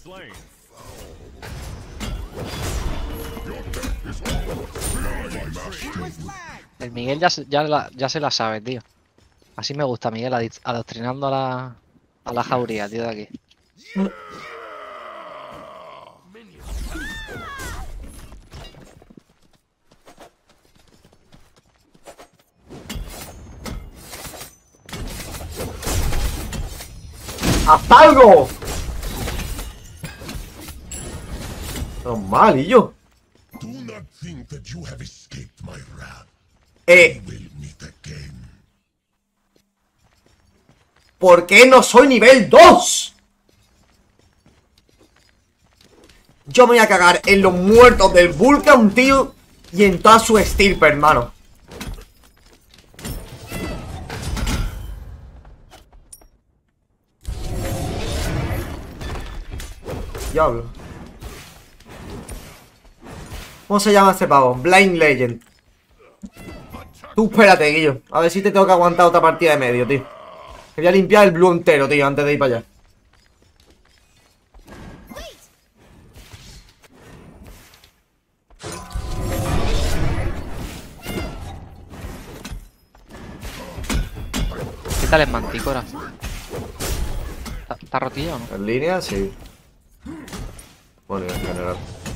El Miguel ya se la sabe, tío. Así me gusta, Miguel, adoctrinando a la jauría, tío, de aquí. ¡Haz algo! Normal, y yo. ¿Por qué no soy nivel 2? Yo me voy a cagar en los muertos del Vulcan, tío, y en toda su estirpe, hermano. Diablo. ¿Cómo se llama este pavo? Blind Legend. Tú espérate, Guillo. A ver si te tengo que aguantar otra partida de medio, tío. Quería limpiar el blue entero, tío, antes de ir para allá. ¿Qué tal es Mantícora? ¿Está rotillo o no? En línea, sí. Bueno, en general.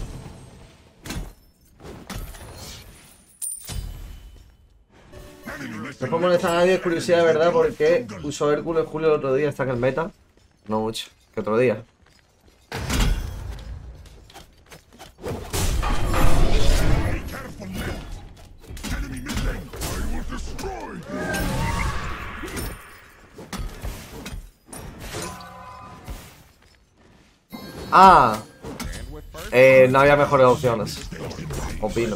No puedo molestar a nadie, es curiosidad de verdad, porque usó Hércules Julio el otro día, está en el meta. No mucho, que otro día. Ah, no había mejores opciones. Opino.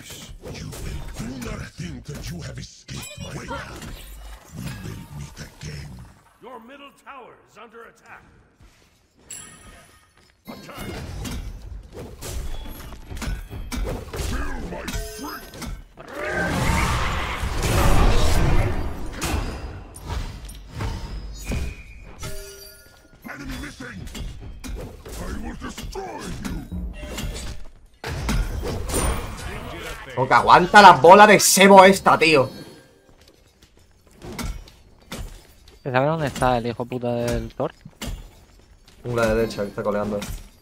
Porque aguanta las bolas de sebo esta, tío. ¿Sabes dónde está el hijo puta del Thor? La derecha que está coleando.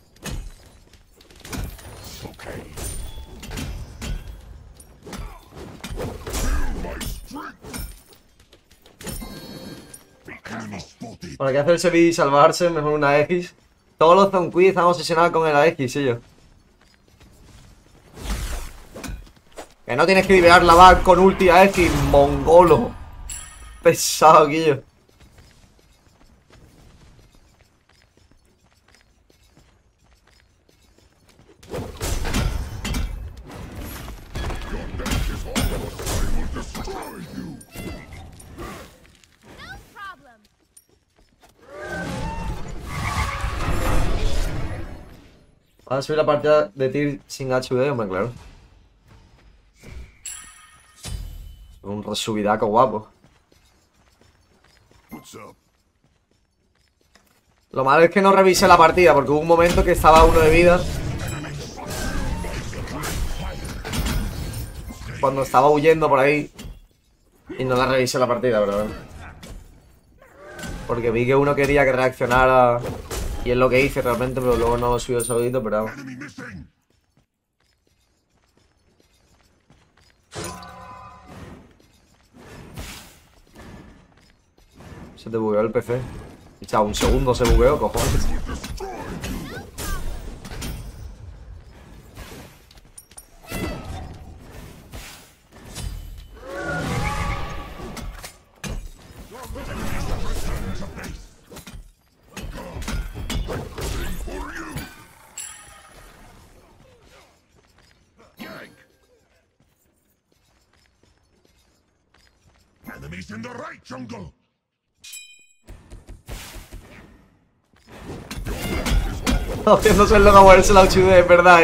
Para que hacerse vida y salvarse, mejor una X. Todos los Zonquist están obsesionados con el X, ellos. Que no tienes que liberar la VAC con ulti a X, mongolo. Pesado, Guillo. Van a subir la partida de Tyr sin HUD, hombre, claro. Un resubidaco guapo. Lo malo es que no revisé la partida, porque hubo un momento que estaba uno de vida. Cuando estaba huyendo por ahí. Y no la revisé la partida, pero... Porque vi que uno quería que reaccionara. Y es lo que hice realmente, pero luego no subió el saludito, pero... Se te bugueó el PC. Y chao, un segundo se bugueó, cojones. Enemies in the right jungle. Haciéndose el loco a moverse la HUD, es verdad,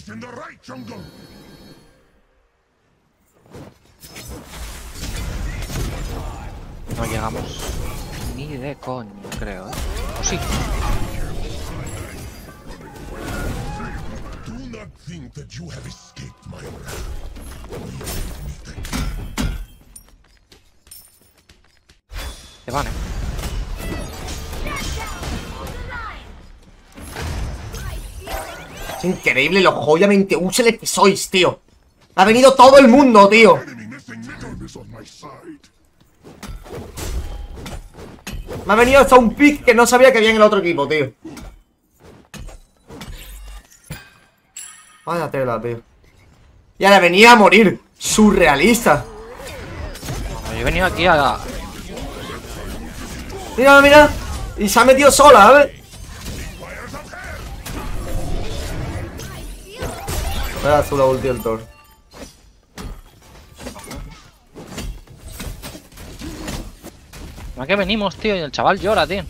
Enemies in the right, jungle. No llegamos ni de coño, creo, ¿eh? O sí. Do not think that you have escaped my wrath. Se van, ¿eh? Es increíble lo jodidamente útiles que sois, tío. Ha venido todo el mundo, tío. Enemy missing middle is on my side. Me ha venido hasta un pick que no sabía que había en el otro equipo, tío. Vaya tela, tío. Y ahora venía a morir. Surrealista. Yo he venido aquí a... Mira, mira. Y se ha metido sola, a ver. Voy a hacer la ulti del Thor. ¿A qué venimos, tío? Y el chaval llora, tío.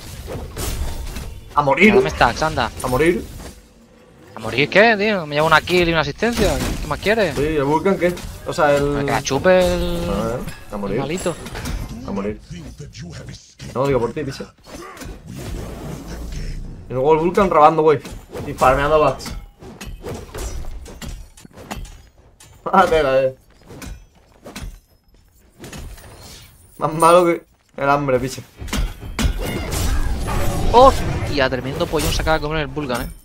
A morir. ¿Dónde estás, anda? A morir. ¿A morir qué, tío? Me lleva una kill y una asistencia. ¿Qué más quieres? Sí, el Vulcan, ¿qué? O sea, el... Que la chupe el... A el morir. malito. A morir. Think that you have escaped. No, digo por ti, picha. Y luego el Vulcan robando, güey. Y farmeando bats. Ah, tela, Más malo que el hambre, picha. ¡Hostia! Tremendo pollón se acaba de comer el Vulcan, ¿eh?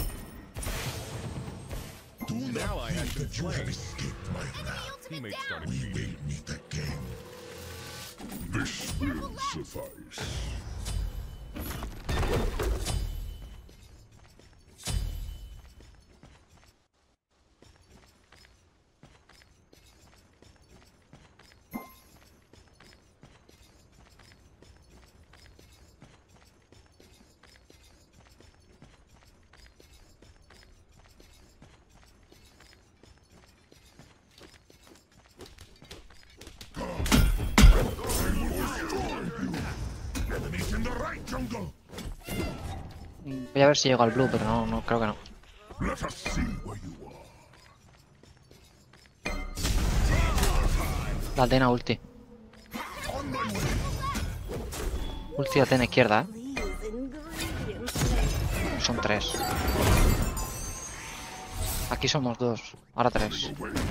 Do not think that you have escaped my wrath. We will meet again. This will suffice. Enemies in the right, jungle. Voy a ver si llego al blue, pero no, creo que no. Let us see where you are. La Atena ulti. On my way. Ulti Atena izquierda, ¿eh? Son 3. Aquí somos 2. Ahora 3.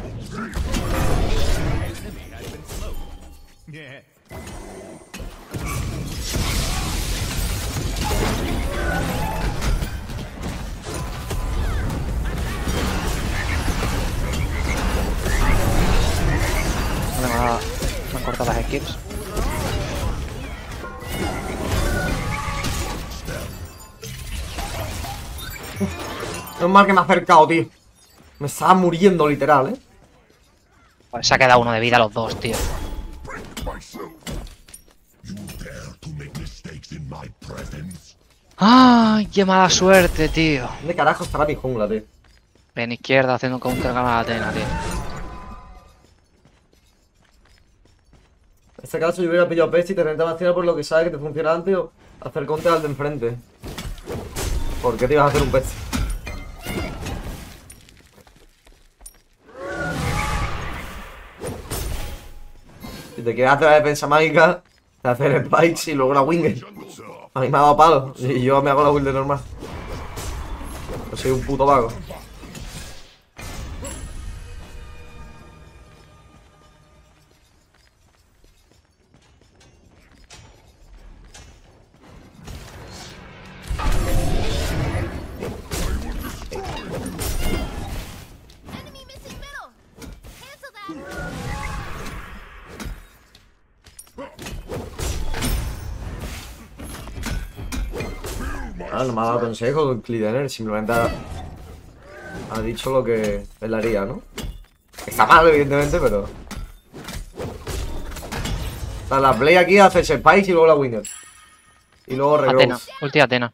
Me han cortado las skills. Es mal que me ha acercado, tío. Me estaba muriendo, literal, Pues se ha quedado uno de vida los dos, tío. Myself. You dare to make mistakes in my presence? ¡Ay, qué mala suerte, tío! ¿Dónde carajo estará mi jungla, tío? En izquierda haciendo un counter a la Atena, tío. En este caso yo hubiera pillado Pest y te rentaba acción por lo que sabes que te funciona antes o hacer counter al de enfrente. ¿Por qué te ibas a hacer un Pest? Si te quieres hacer la defensa mágica, te haces el Spikes y luego la Winged. A mí me ha dado palo y yo me hago la build normal. Yo soy un puto vago. Enemy missing middle. Cancel that. Ah, no me ha dado consejo con Clidener, simplemente ha dicho lo que él haría, ¿no? Está mal, evidentemente, pero... O sea, la play aquí hace ese Spikes y luego la Winged. Y luego Atena, regrowth. ulti Atena.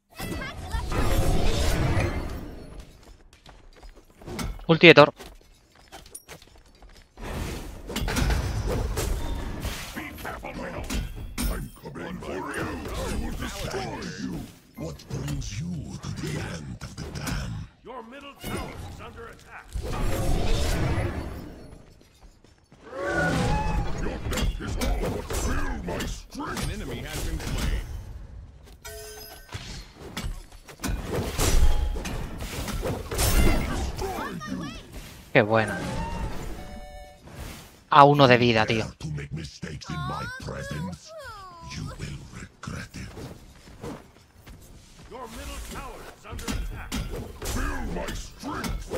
Ulti de Thor. I'm coming for you. I will destroy you. What brings you to the land of the damned? Your middle tower is under attack. Your death is all but fill my strength. An enemy has been slain. Qué bueno. A 1 de vida, tío. To make mistakes in my presence, you will regret it. Your middle tower is under attack. Feel my strength.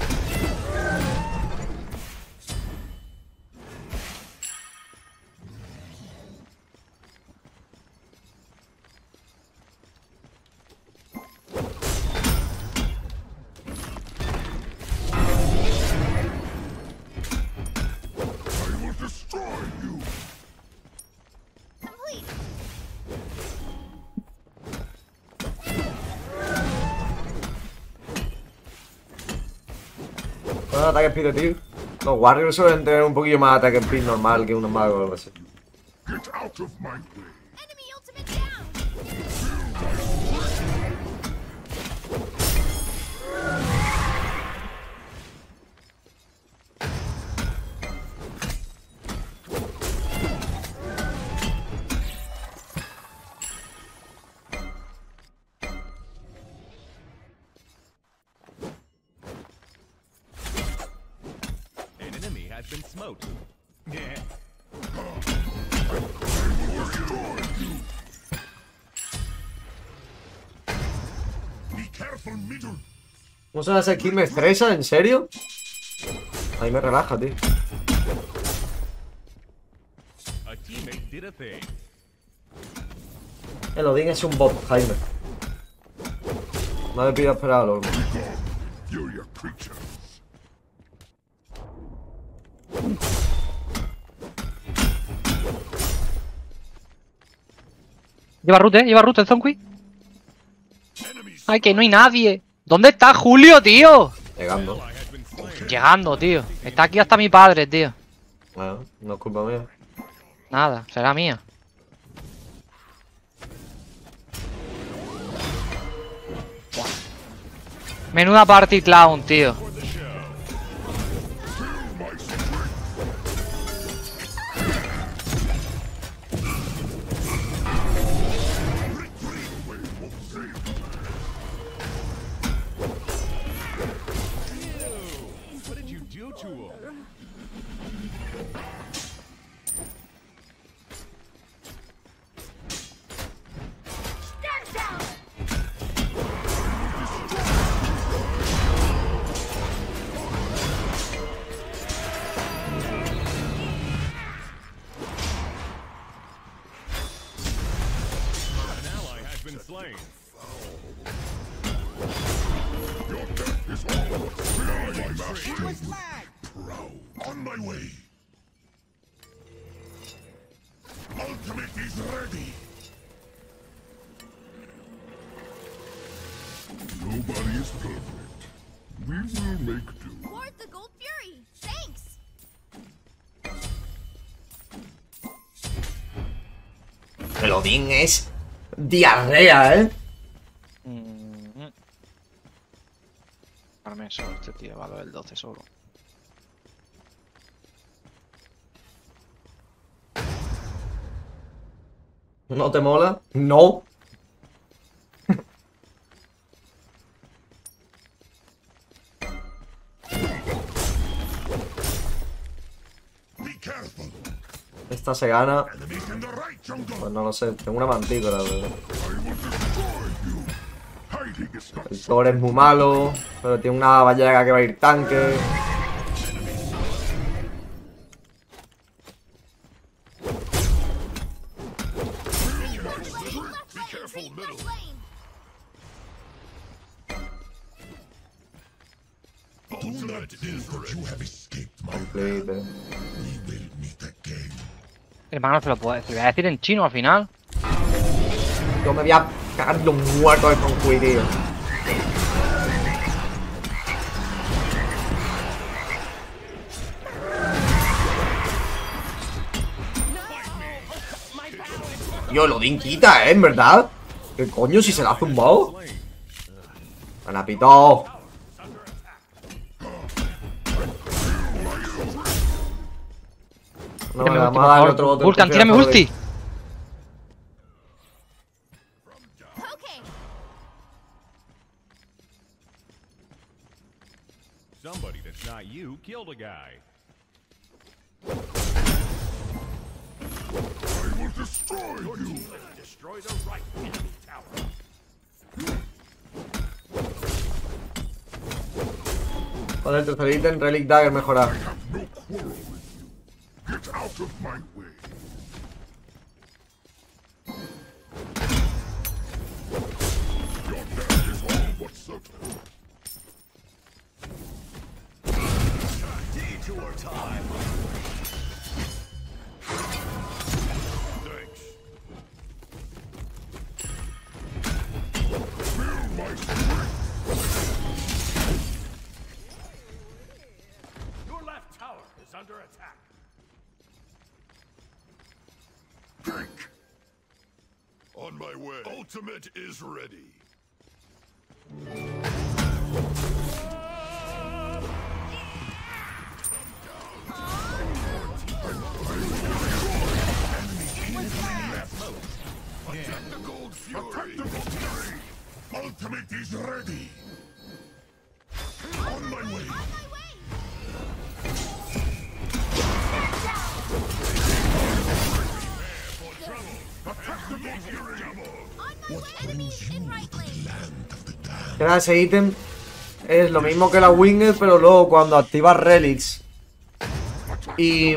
I will destroy you. Complete. Bueno, ataque speed, tío. Los Warriors suelen tener un poquillo más ataque speed normal que unos magos o algo así. Get out of my way. Enemy ultimate down. An enemy has been smote. Yeah. Be careful, middle. ¿Cómo se hace aquí? ¿Me estresa? ¿En serio? Ahí me relaja, tío. A teammate did a thing. El Odín es un bot, Jaime. No me pidas esperarlo. You're your creatures. Lleva root el Zonqui. Enemies. Ay, que no hay nadie. ¿Dónde está Julio, tío? Llegando. Ally has been slain. Llegando, tío. Está aquí hasta mi padre, tío. Bueno, no es culpa mía. Nada, será mía. Buah. Menuda party clown, tío. What did you do to him? Stand down. An ally has been slain. Your death is all but fill my master. Proud. On my way. Ultimate is ready. Nobody is perfect. We will make do. Ward the Gold Fury. Thanks. El Odín es diarrea, ¿eh? Arme solo este tío, va a el 12 solo. ¿No te mola? No. Be careful. Esta se gana. Enemies in the right jungle. Pues no lo sé. Tengo una mantícora, pero... I will destroy you. Hiding is not El Thor es muy malo. Pero tiene una vallaga que va a ir tanque. Be careful, middle. Ultimate is that you have escaped my Complete. we will meet again. Hermano, te lo voy a decir en chino al final. Yo me voy a cagar los muertos de Zonqui, tío. Tío, el Odín quita, en verdad. ¿Qué coño si se la ha zumbado? Slain. Anapito. No, Tírame me ulti, va a por dar el favor. otro bote. Vulcan, tírame ulti. Okay. Somebody that's not you killed a guy. I will destroy you. Destroy the right enemy tower. Vale, el tercer ítem, Relic Dagger mejorado. I have no quarrel with you. Get out of my way. Your death is all but certain. Detour time. Thanks. Feel my strength. Your left tower is under attack. Think. On my way. Ultimate is ready. Attack the Gold Fury. Ultimate is ready. On my way. Era ese ítem. Es lo mismo que la Winged, pero luego cuando activas Relics y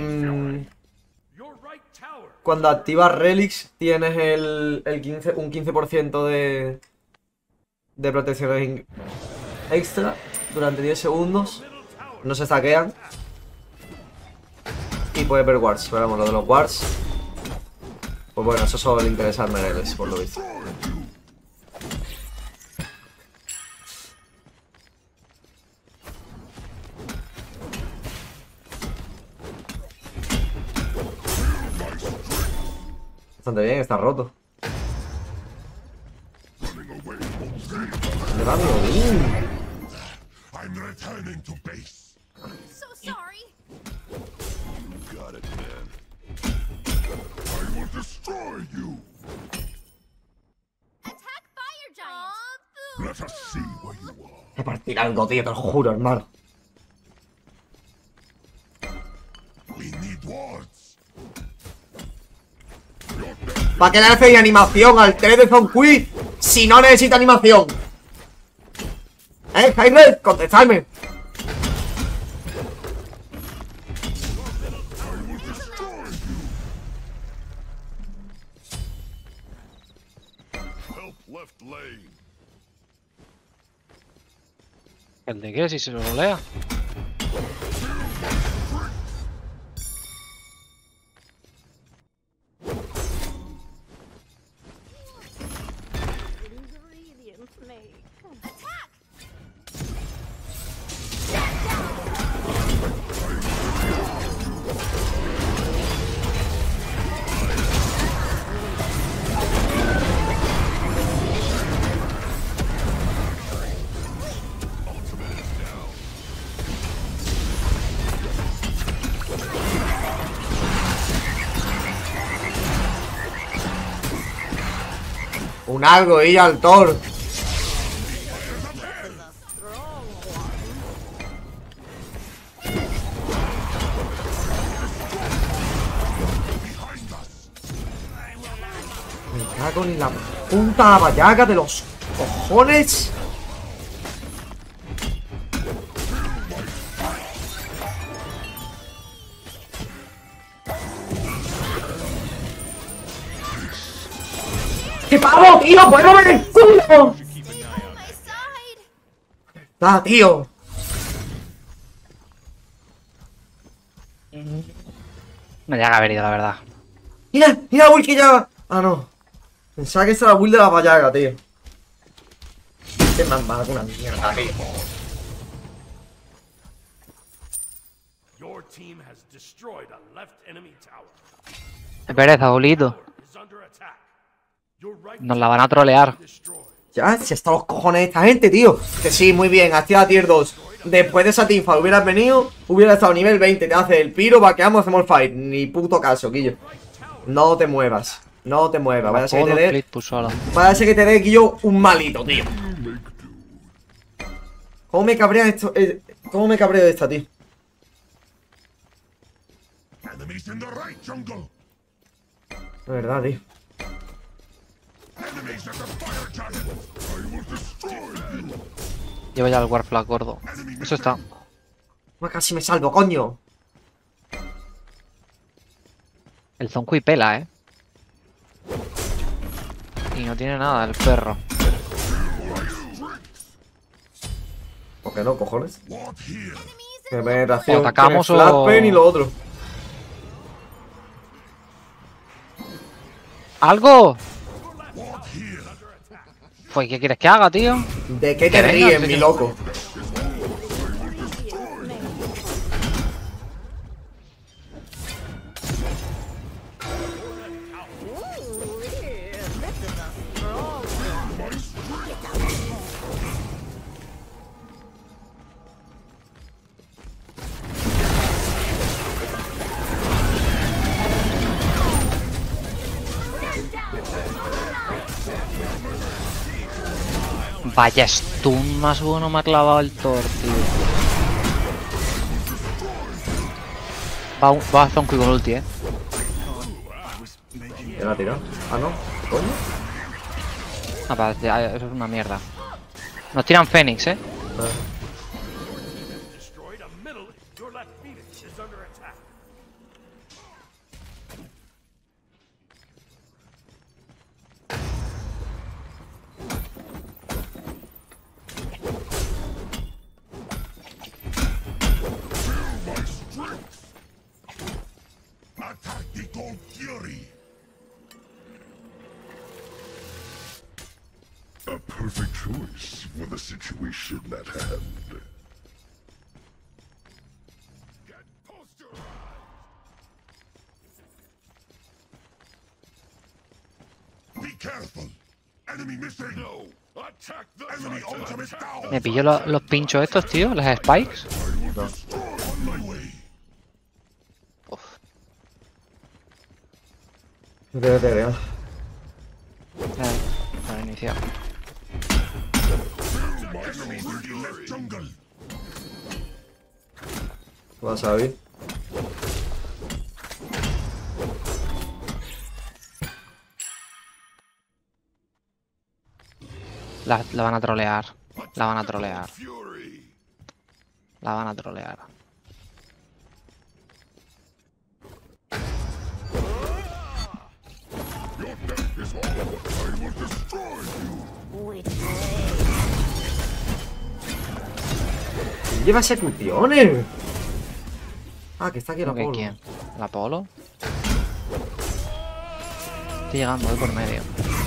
cuando activas Relics tienes un 15% de protección extra durante 10 segundos. No se stackean. Y puedes ver wards. Pero vamos, lo de los wards, pues bueno, eso solo le interesa al Mereles, por lo visto. Bastante bien, está roto. Le va bien. I'm returning to base. So sorry. You got it, man. I will destroy you. Attack fire giant. Let us see where you are. Me partirá algo, tío, te lo juro, hermano. We need wards. ¿Para qué le hacéis animación al 3 de Zonquist si no necesita animación? Jaime, contestadme. Help left lane. ¿El de qué? Si se lo rolea. Attack. Un algo y al Thor. Me cago en la punta vallaga de los cojones. ¡Qué pavo, tío! ¡Puedo ver el culo! My side. ¡Ah, tío! Me llega a haber ido, la verdad. ¡Mira! ¡Mira la build que ya! Ah, no. Pensaba que esa era la build de la vallaga, tío. Qué más mala que una mierda, tío. Your team has destroyed a left enemy tower. Qué pereza, Julito. Is under attack. Your right Nos la van a trolear. destroyed. Ya, si hasta los cojones de esta gente, tío. Que sí, muy bien, activa tier 2. después de esa teamfight hubieras venido, hubiera estado nivel 20, te hace el piro, vaqueamos, hacemos el fight. Ni puto caso, Guillo. No te muevas. No te muevas. Vaya a ser que te dé. Vaya a ser que te dé, Guillo, un malito, tío. ¿Cómo me cabrea esto? ¿Cómo me cabreo de esta, tío? Enemies in the right, jungle. De verdad, tío. Enemies at the fire giant. I will destroy you. Lleva ya el Warflag gordo. Eso está. Casi me salvo, coño. El Zonkui pela, Y no tiene nada el perro. ¿Por qué no, cojones? What here? Que penetración, O atacamos que me flaspen o- y lo otro. ¡Algo! Pues, ¿qué quieres que haga, tío? ¿De qué te Que venga, ríes, sí, mi sí. loco? Vaya stun más bueno me ha clavado el Thor, tío. Va a Zonkui con ulti, ¿Ya la ha tirado? Ah, no. ¿Coño? Eso es una mierda. Nos tiran Fénix, Destroyed a middle. Your left Phoenix is under attack. A tactical fury. A perfect choice for the situation at hand. Get posterized. Be careful. Enemy missing. No. Attack the enemy ultimate down. Me pillo los pinchos estos, tío, las spikes. On my way. Vete, vete. Para iniciar. Enemies in the left jungle. Vas a ver. La van a trolear. La van a trolear. Fury. La van a trolear. Your death is all. I will destroy you. Lleva ejecuciones. Ah, que está aquí la ¿Cómo que Polo. quién? ¿La Polo? Estoy llegando, voy por medio.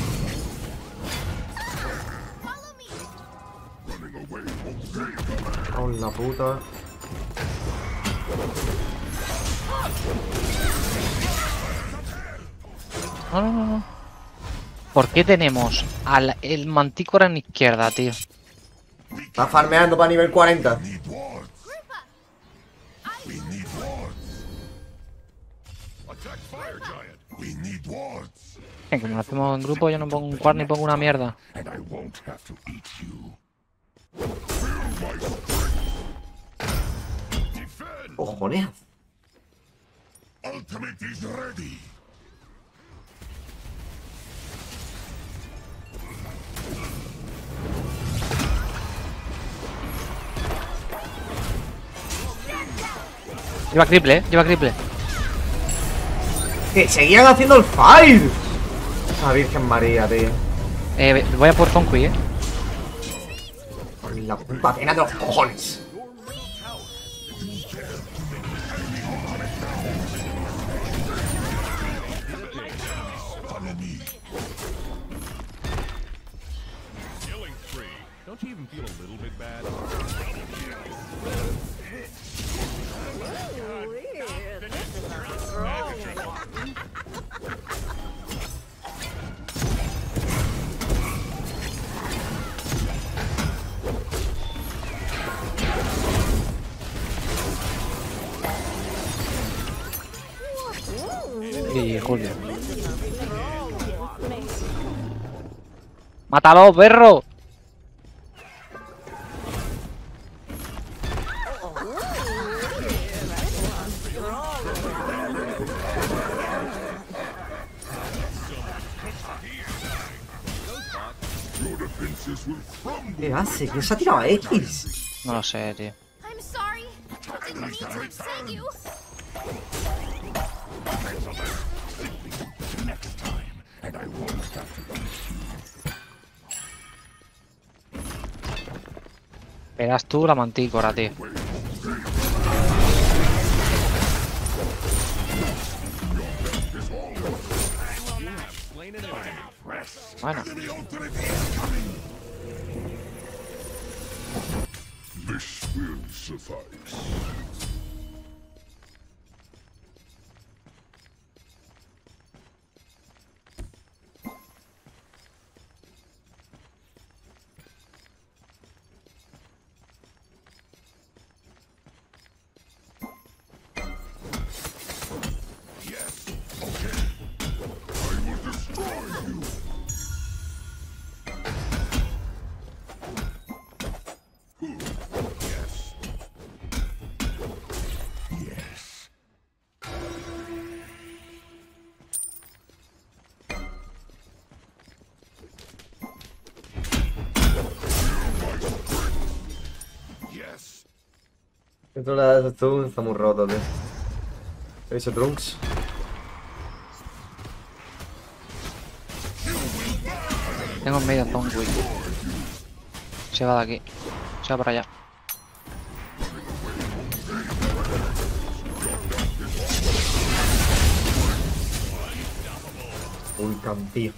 Running away won't save the man. Oh, la puta. No, no, no, no. ¿Por qué tenemos el Mantícora en izquierda, tío? Está farmeando para nivel 40. Need wards. We need wards. Attack fire giant. We need wards. Como lo hacemos en grupo, yo no pongo un quad ni pongo una mierda. And I won't have to eat you. Defend. Cojones. Ultimate is ready. Lleva triple, lleva triple. Que seguían haciendo el fire. Ah, Virgen María, tío. Voy a por Zonkui, Con la puta pena de los cojones. Follow me. Killing spree. Don't you even feel a little bit bad? Julio. ¡Mátalo, perro! ¿Qué hace? ¿Quién se ha tirado a X? No lo sé, tío. I'm sorry. Didn't mean to upset you. Verás tú la mantícora, tío. Bueno. This will suffice. Esto le das tú, está muy roto, tío. ¿Qué dice Trunks? Tengo medio zombie. Se va de aquí. Se va para allá. Uy, tío.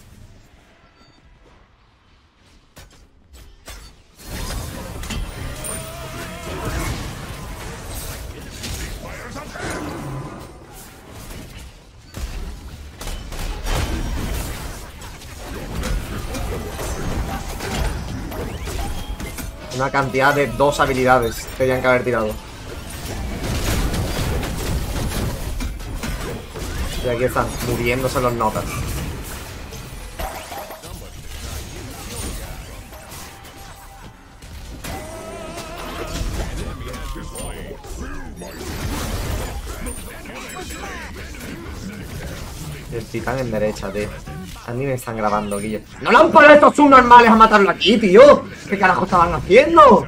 Una cantidad de 2 habilidades tenían que haber tirado. Y aquí están, muriéndose los notas. El titán en derecha, tío. A mí me están grabando, Guillo. ¡No le han parado estos subnormales a matarlo aquí, tío! ¿Qué carajo estaban haciendo?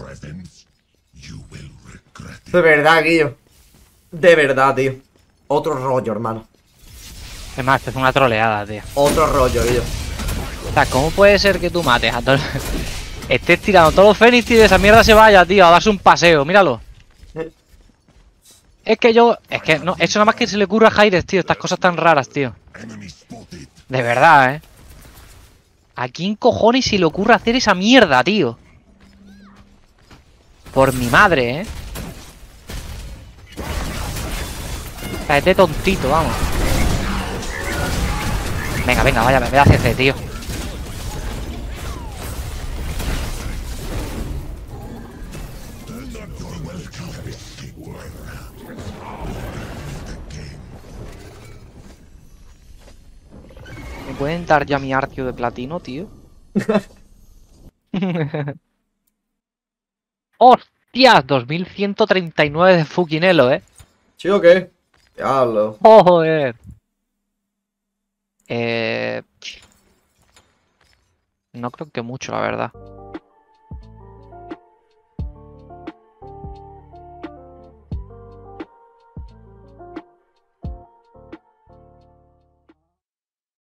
De verdad, Guillo. De verdad, tío. Otro rollo, hermano. Es más, es una troleada, tío. Otro rollo, Guillo. O sea, ¿cómo puede ser que tú mates a todos? Estés tirando todos los Fénix y de esa mierda se vaya, tío, a darse un paseo, míralo. Es que yo... Es que no, eso nada más que se le ocurre a Jaires, tío, estas cosas tan raras, tío. De verdad, ¿eh? ¿A quién cojones se le ocurre hacer esa mierda, tío? Por mi madre, ¿eh? Cállate tontito, vamos. Venga, venga, vaya, me voy a CC, tío. ¿Me pueden dar ya mi Arcio de platino, tío? ¡Hostias! 2139 de fucking elo, ¿eh? ¿Sí o qué? Diablo. ¡Joder! No creo que mucho, la verdad.